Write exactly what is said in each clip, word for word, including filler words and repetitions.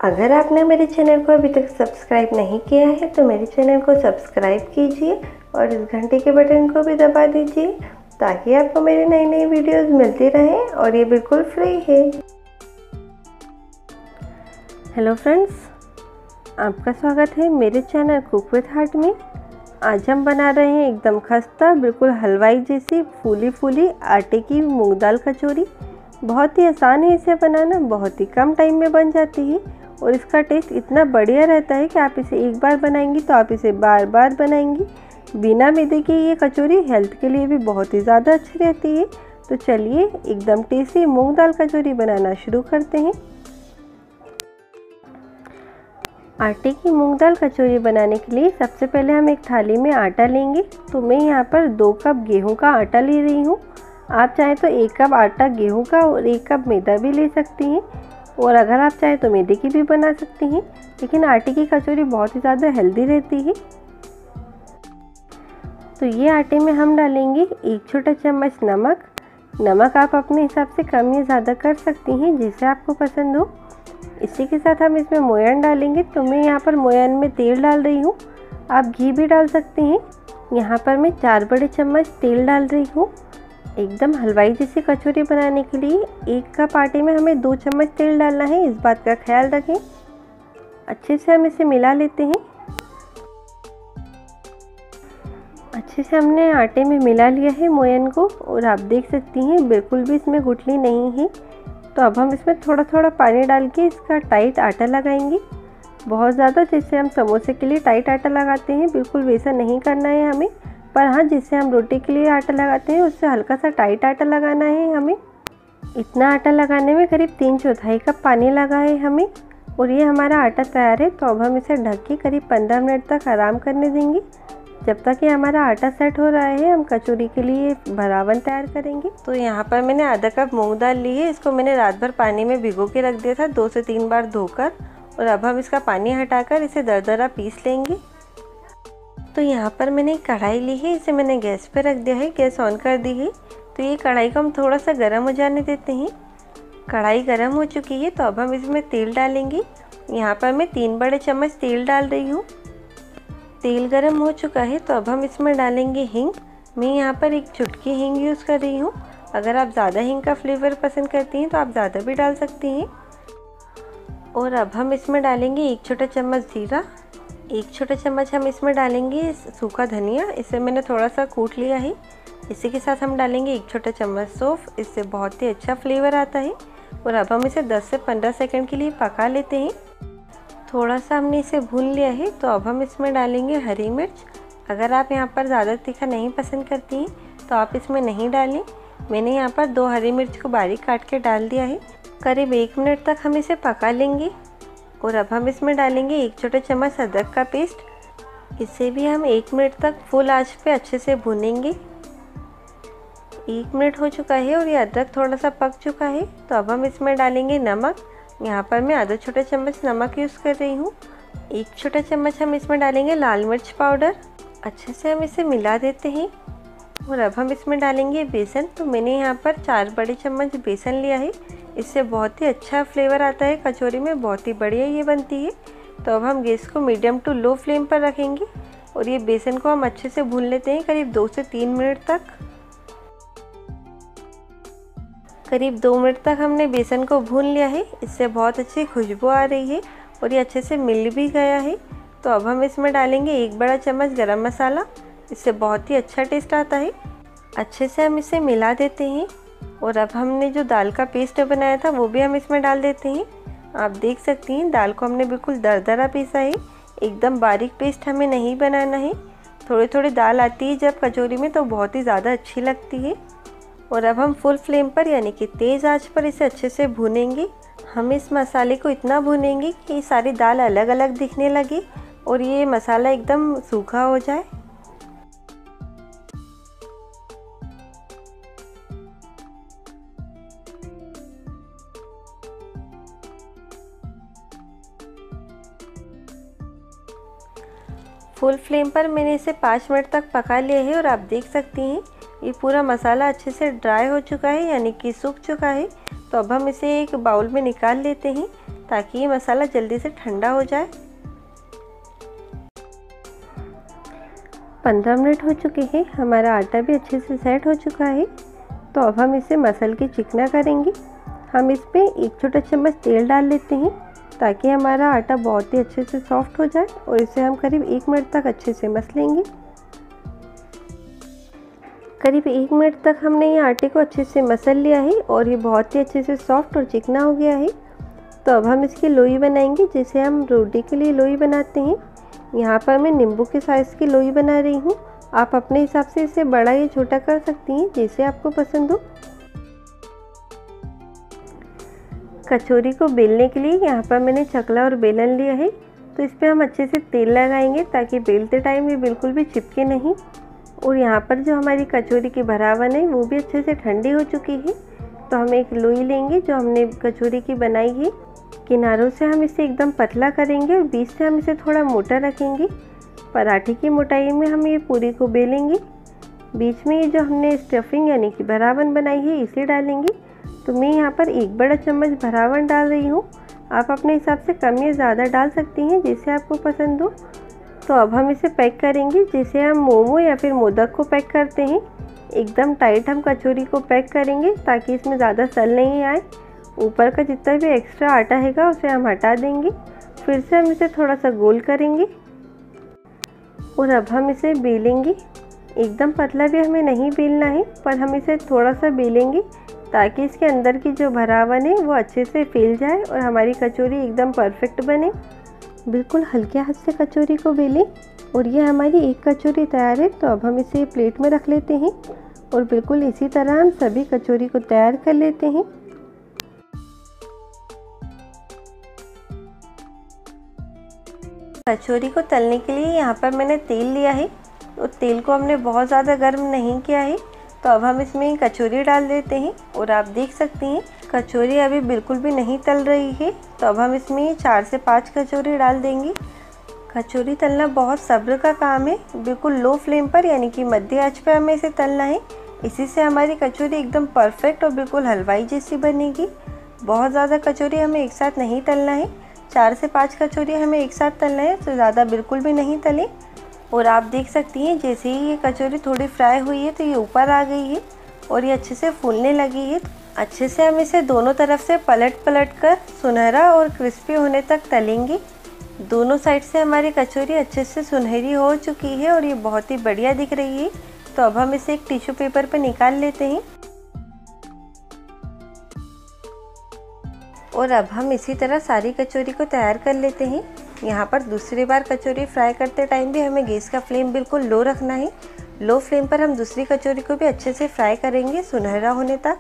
अगर आपने मेरे चैनल को अभी तक सब्सक्राइब नहीं किया है तो मेरे चैनल को सब्सक्राइब कीजिए और इस घंटे के बटन को भी दबा दीजिए ताकि आपको मेरी नई नई वीडियोस मिलती रहें और ये बिल्कुल फ्री है। हेलो फ्रेंड्स, आपका स्वागत है मेरे चैनल कुक विद हार्ट में। आज हम बना रहे हैं एकदम खस्ता, बिल्कुल हलवाई जैसी फूली फूली आटे की मूंग दाल कचौरी। बहुत ही आसान है इसे बनाना, बहुत ही कम टाइम में बन जाती है और इसका टेस्ट इतना बढ़िया रहता है कि आप इसे एक बार बनाएंगी तो आप इसे बार बार बनाएंगी। बिना मैदे की ये कचौरी हेल्थ के लिए भी बहुत ही ज़्यादा अच्छी रहती है। तो चलिए एकदम टेस्टी मूंग दाल कचौरी बनाना शुरू करते हैं। आटे की मूंग दाल कचौरी बनाने के लिए सबसे पहले हम एक थाली में आटा लेंगे। तो मैं यहाँ पर दो कप गेहूं का आटा ले रही हूँ। आप चाहें तो एक कप आटा गेहूं का और एक कप मैदा भी ले सकती हैं, और अगर आप चाहें तो मैदे की भी बना सकती हैं, लेकिन आटे की कचौरी बहुत ही ज़्यादा हेल्दी रहती है। तो ये आटे में हम डालेंगे एक छोटा चम्मच नमक। नमक आप अपने हिसाब से कम या ज़्यादा कर सकती हैं, जैसे आपको पसंद हो। इसी के साथ हम इसमें मोयन डालेंगे। तो मैं यहाँ पर मोयन में तेल डाल रही हूँ, आप घी भी डाल सकती हैं। यहाँ पर मैं चार बड़े चम्मच तेल डाल रही हूँ। एकदम हलवाई जैसी कचौरी बनाने के लिए एक कप आटे में हमें दो चम्मच तेल डालना है, इस बात का ख्याल रखें। अच्छे से हम इसे मिला लेते हैं। अच्छे से हमने आटे में मिला लिया है मोयन को, और आप देख सकती हैं बिल्कुल भी इसमें गुठली नहीं है। तो अब हम इसमें थोड़ा थोड़ा पानी डाल के इसका टाइट आटा लगाएंगे। बहुत ज़्यादा जैसे हम समोसे के लिए टाइट आटा लगाते हैं, बिल्कुल वैसा नहीं करना है हमें, पर हाँ जिससे हम रोटी के लिए आटा लगाते हैं उससे हल्का सा टाइट आटा लगाना है हमें। इतना आटा लगाने में करीब तीन चौथाई कप पानी लगा है हमें, और ये हमारा आटा तैयार है। तो अब हम इसे ढक के करीब पंद्रह मिनट तक आराम करने देंगे। जब तक ये हमारा आटा सेट हो रहा है हम कचौरी के लिए भरावन तैयार करेंगे। तो यहाँ पर मैंने आधा कप मूंग दाल ली है। इसको मैंने रात भर पानी में भिगो के रख दिया था, दो से तीन बार धोकर, और अब हम इसका पानी हटाकर इसे दरदरा पीस लेंगे। तो यहाँ पर मैंने एक कढ़ाई ली है, इसे मैंने गैस पे रख दिया है, गैस ऑन कर दी है। तो ये कढ़ाई को हम थोड़ा सा गर्म हो जाने देते हैं। कढ़ाई गर्म हो चुकी है, तो अब हम इसमें तेल डालेंगे। यहाँ पर मैं तीन बड़े चम्मच तेल डाल रही हूँ। तेल गर्म हो चुका है, तो अब हम इसमें डालेंगे हींग। मैं यहाँ पर एक चुटकी हींग यूज़ कर रही हूँ। अगर आप ज़्यादा हींग का फ्लेवर पसंद करती हैं तो आप ज़्यादा भी डाल सकती हैं। और अब हम इसमें डालेंगे एक छोटा चम्मच जीरा, एक छोटा चम्मच हम इसमें डालेंगे सूखा धनिया, इसे मैंने थोड़ा सा कूट लिया है। इसी के साथ हम डालेंगे एक छोटा चम्मच सौंफ, इससे बहुत ही अच्छा फ्लेवर आता है। और अब हम इसे दस से पंद्रह सेकंड के लिए पका लेते हैं। थोड़ा सा हमने इसे भून लिया है, तो अब हम इसमें डालेंगे हरी मिर्च। अगर आप यहाँ पर ज़्यादा तीखा नहीं पसंद करती हैं तो आप इसमें नहीं डालें। मैंने यहाँ पर दो हरी मिर्च को बारीक काट के डाल दिया है। करीब एक मिनट तक हम इसे पका लेंगे। और अब हम इसमें डालेंगे एक छोटा चम्मच अदरक का पेस्ट। इसे भी हम एक मिनट तक फुल आंच पे अच्छे से भूनेंगे। एक मिनट हो चुका है और ये अदरक थोड़ा सा पक चुका है। तो अब हम इसमें डालेंगे नमक। यहाँ पर मैं आधा छोटा चम्मच नमक यूज़ कर रही हूँ। एक छोटा चम्मच हम इसमें डालेंगे लाल मिर्च पाउडर। अच्छे से हम इसे मिला देते हैं। और अब हम इसमें डालेंगे बेसन। तो मैंने यहाँ पर चार बड़े चम्मच बेसन लिया है, इससे बहुत ही अच्छा फ्लेवर आता है कचौरी में, बहुत ही बढ़िया ये बनती है। तो अब हम गैस को मीडियम टू लो फ्लेम पर रखेंगे और ये बेसन को हम अच्छे से भून लेते हैं करीब दो से तीन मिनट तक। करीब दो मिनट तक हमने बेसन को भून लिया है, इससे बहुत अच्छी खुशबू आ रही है और ये अच्छे से मिल भी गया है। तो अब हम इसमें डालेंगे एक बड़ा चम्मच गरम मसाला, इससे बहुत ही अच्छा टेस्ट आता है। अच्छे से हम इसे मिला देते हैं। और अब हमने जो दाल का पेस्ट बनाया था वो भी हम इसमें डाल देते हैं। आप देख सकती हैं दाल को हमने बिल्कुल दरदरा पीसा है, एकदम बारीक पेस्ट हमें नहीं बनाना है। थोड़ी थोड़ी दाल आती है जब कचौरी में तो बहुत ही ज़्यादा अच्छी लगती है। और अब हम फुल फ्लेम पर यानी कि तेज़ आंच पर इसे अच्छे से भूनेंगे। हम इस मसाले को इतना भूनेंगे कि ये सारी दाल अलग अलग दिखने लगे और ये मसाला एकदम सूखा हो जाए। फुल फ्लेम पर मैंने इसे पाँच मिनट तक पका लिया है और आप देख सकती हैं ये पूरा मसाला अच्छे से ड्राई हो चुका है यानी कि सूख चुका है। तो अब हम इसे एक बाउल में निकाल लेते हैं। ताकि ये मसाला जल्दी से ठंडा हो जाए। पंद्रह मिनट हो चुके हैं, हमारा आटा भी अच्छे से सेट हो चुका है। तो अब हम इसे मसल के चिकना करेंगे। हम इसमें एक छोटा चम्मच तेल डाल लेते हैं ताकि हमारा आटा बहुत ही अच्छे से सॉफ्ट हो जाए और इसे हम करीब एक मिनट तक अच्छे से मस लेंगे। करीब एक मिनट तक हमने ये आटे को अच्छे से मसल लिया है और ये बहुत ही अच्छे से सॉफ्ट और चिकना हो गया है। तो अब हम इसकी लोई बनाएंगे, जैसे हम रोटी के लिए लोई बनाते हैं। यहाँ पर मैं नींबू के साइज़ की लोई बना रही हूँ। आप अपने हिसाब से इसे बड़ा या छोटा कर सकती हैं, जैसे आपको पसंद हो। कचौरी को बेलने के लिए यहाँ पर मैंने चकला और बेलन लिया है। तो इस पर हम अच्छे से तेल लगाएंगे ताकि बेलते टाइम ये बिल्कुल भी चिपके नहीं। और यहाँ पर जो हमारी कचौरी की भरावन है वो भी अच्छे से ठंडी हो चुकी है। तो हम एक लोई लेंगे जो हमने कचौरी की बनाई है। किनारों से हम इसे एकदम पतला करेंगे और बीच से हम इसे थोड़ा मोटा रखेंगे। पराठे की मोटाई में हम ये पूरी को बेलेंगे। बीच में ये जो हमने स्टफिंग यानी कि भरावन बनाई है इसे डालेंगे। तो मैं यहाँ पर एक बड़ा चम्मच भरावन डाल रही हूँ। आप अपने हिसाब से कम या ज़्यादा डाल सकती हैं, जैसे आपको पसंद हो। तो अब हम इसे पैक करेंगे जैसे हम मोमो या फिर मोदक को पैक करते हैं। एकदम टाइट हम कचौरी को पैक करेंगे ताकि इसमें ज़्यादा सल नहीं आए। ऊपर का जितना भी एक्स्ट्रा आटा हैगा उसे हम हटा देंगे। फिर से हम इसे थोड़ा सा गोल करेंगे और अब हम इसे बेलेंगे। एकदम पतला भी हमें नहीं बेलना है, पर हम इसे थोड़ा सा बेलेंगे ताकि इसके अंदर की जो भरावन है वो अच्छे से फैल जाए और हमारी कचौरी एकदम परफेक्ट बने। बिल्कुल हल्के हाथ से कचौरी को बेलें। और ये हमारी एक कचौरी तैयार है। तो अब हम इसे प्लेट में रख लेते हैं और बिल्कुल इसी तरह हम सभी कचौरी को तैयार कर लेते हैं। कचौरी को तलने के लिए यहाँ पर मैंने तेल लिया है। तो तेल को हमने बहुत ज़्यादा गर्म नहीं किया है। तो अब हम इसमें कचौरी डाल देते हैं और आप देख सकती हैं कचौरी अभी बिल्कुल भी नहीं तल रही है। तो अब हम इसमें चार से पाँच कचौरी डाल देंगे। कचौरी तलना बहुत सब्र का काम है। बिल्कुल लो फ्लेम पर यानी कि मध्य आंच पर हमें इसे तलना है। इसी से हमारी कचौरी एकदम परफेक्ट और बिल्कुल हलवाई जैसी बनेगी। बहुत ज़्यादा कचौरी हमें एक साथ नहीं तलना है। चार से पाँच कचौरी हमें एक साथ तलना है, तो ज़्यादा बिल्कुल भी नहीं तलें। और आप देख सकती हैं जैसे ही ये कचौरी थोड़ी फ्राई हुई है तो ये ऊपर आ गई है और ये अच्छे से फूलने लगी है। अच्छे से हम इसे दोनों तरफ से पलट पलट कर सुनहरा और क्रिस्पी होने तक तलेंगे। दोनों साइड से हमारी कचौरी अच्छे से सुनहरी हो चुकी है और ये बहुत ही बढ़िया दिख रही है। तो अब हम इसे एक टिश्यू पेपर पर निकाल लेते हैं। और अब हम इसी तरह सारी कचौरी को तैयार कर लेते हैं। यहाँ पर दूसरी बार कचौरी फ्राई करते टाइम भी हमें गैस का फ्लेम बिल्कुल लो रखना है। लो फ्लेम पर हम दूसरी कचौरी को भी अच्छे से फ्राई करेंगे सुनहरा होने तक।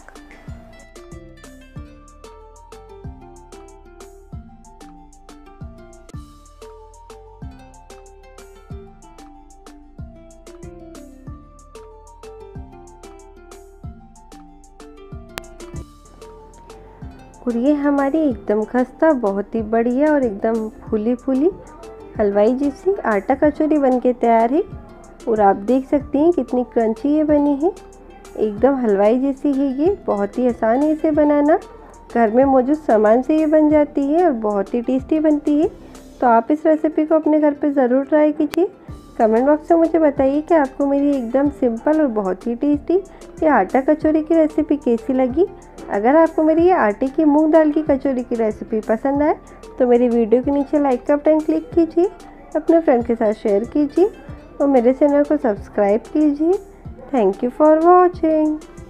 और ये हमारी एकदम खस्ता बहुत ही बढ़िया और एकदम फूली फूली हलवाई जैसी आटा कचौरी बनके तैयार है। और आप देख सकती हैं कितनी क्रंची ये बनी है, एकदम हलवाई जैसी है। ये बहुत ही आसान है इसे बनाना, घर में मौजूद सामान से ये बन जाती है और बहुत ही टेस्टी बनती है। तो आप इस रेसिपी को अपने घर पे ज़रूर ट्राई कीजिए। कमेंट बॉक्स में मुझे बताइए कि आपको मेरी एकदम सिंपल और बहुत ही टेस्टी ये आटा कचौरी की रेसिपी कैसी लगी। अगर आपको मेरी ये आटे की मूंग दाल की कचौरी की रेसिपी पसंद आए तो मेरी वीडियो के नीचे लाइक का बटन क्लिक कीजिए, अपने फ्रेंड के साथ शेयर कीजिए और मेरे चैनल को सब्सक्राइब कीजिए। Thank you for watching.